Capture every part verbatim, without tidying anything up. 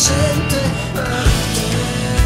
sente per te.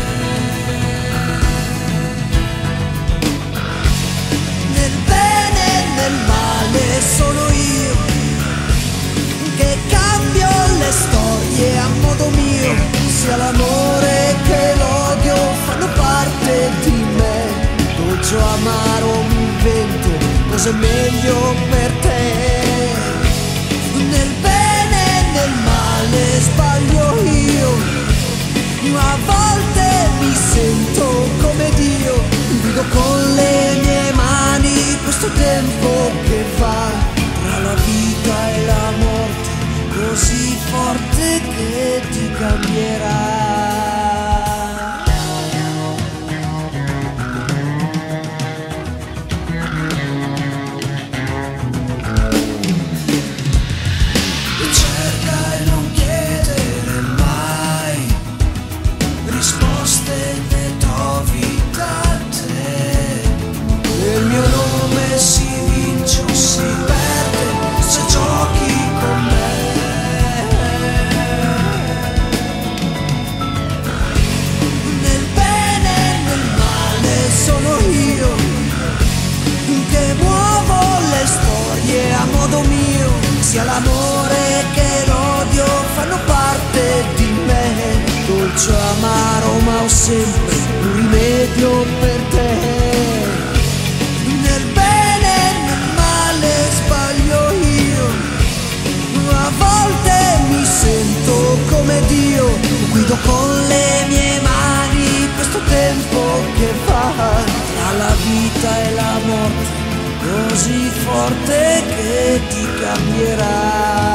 Nel bene e nel male sono io che cambio le storie a modo mio, sia l'amore che l'odio fanno parte di me. Dolce o amaro mi invento cos'è meglio per te. Nel bene e nel male sbaglio io, a volte mi sento come Dio. Guido con le mie mani questo tempo che va tra la vita e la morte, così forte che ti cambierà. Cerca e non chiedere mai, risposte ne trovi da te. Il mio nome si vince o si perde se giochi con me. Nel bene e nel male sono io che muovo le storie a modo mio, sia l'amore che l'odio fanno parte di me. Dolce o amaro ma ho sempre un rimedio per te. Nel bene e nel male sbaglio io, a volte mi sento come Dio. Guido con le mie mani questo tempo che va tra la vita e la morte, così forte che ti cambierà.